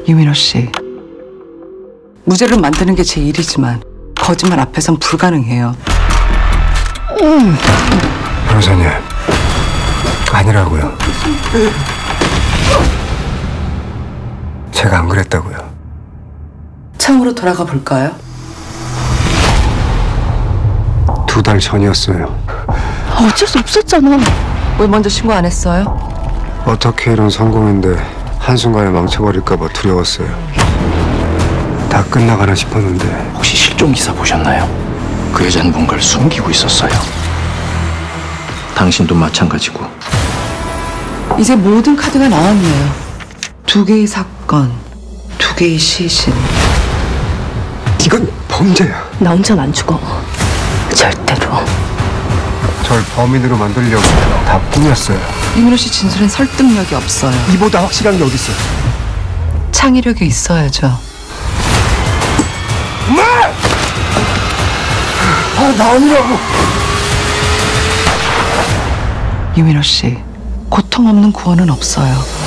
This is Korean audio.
이민호 씨, 무죄를 만드는 게 제 일이지만 거짓말 앞에선 불가능해요. 변호사님, 아니라고요. 제가 안 그랬다고요. 처음으로 돌아가 볼까요? 2달 전이었어요. 어쩔 수 없었잖아. 왜 먼저 신고 안 했어요? 어떻게 이런 성공인데 한순간에 망쳐버릴까봐 두려웠어요. 다 끝나가나 싶었는데. 혹시 실종 기사 보셨나요? 그 여자는 뭔가를 숨기고 있었어요. 당신도 마찬가지고. 이제 모든 카드가 나왔네요. 2개의 사건, 2개의 시신. 이건 범죄야. 나 혼자는 안 죽어. 절대로. 절 범인으로 만들려고 다 꾸몄어요. 이민호 씨 진술엔 설득력이 없어요. 이보다 확실한 게 어딨어요? 창의력이 있어야죠. 엄마! 나 아니라고! 이민호 씨, 고통 없는 구원은 없어요.